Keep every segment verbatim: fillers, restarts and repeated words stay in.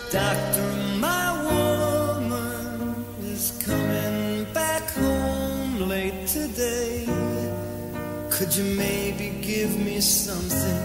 Doctor, my woman is coming back home late today. Could you maybe give me something?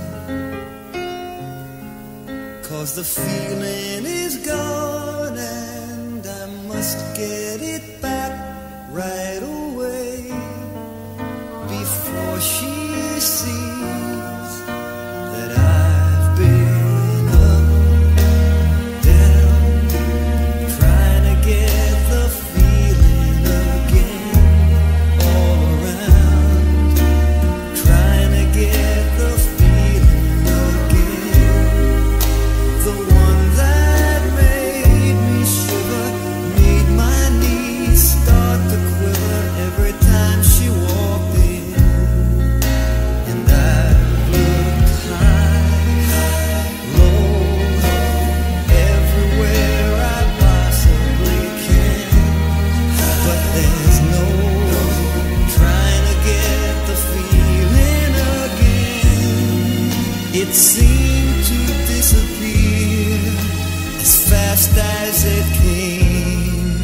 'Cause the feeling is gone and I must get it back right away before she sees that I've been up, down, trying to get the feeling again, all around, trying to get the feeling again, the one that made me shiver, made my knees start to quiver every time she walked in. And I looked high, low, everywhere I possibly can, but there's no trying to get the feeling again. It seemed to disappear as fast as it came.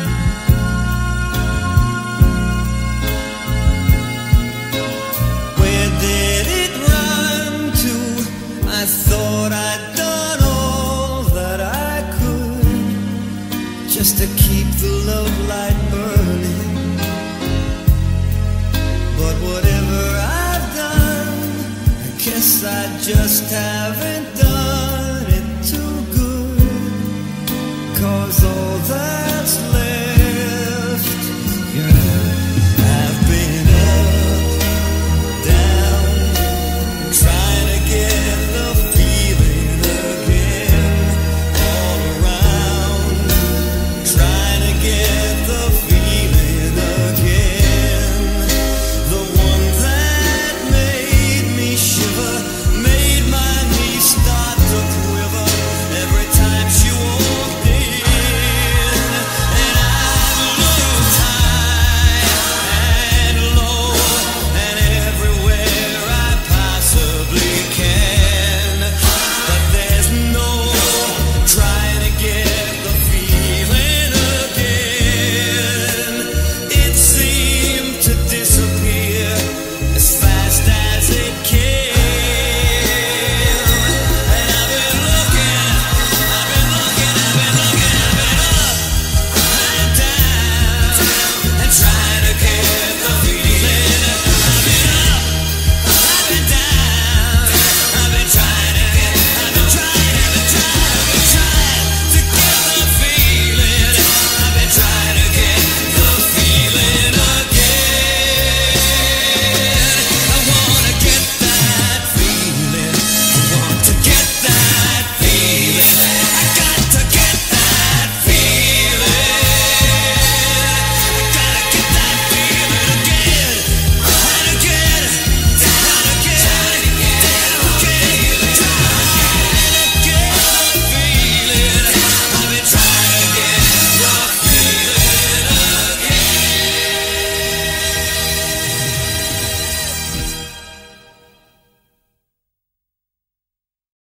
Where did it run to? I thought I'd done all that I could just to keep the love light burning. But whatever I've done, I guess I just haven't done it too good. 'Cause all that's left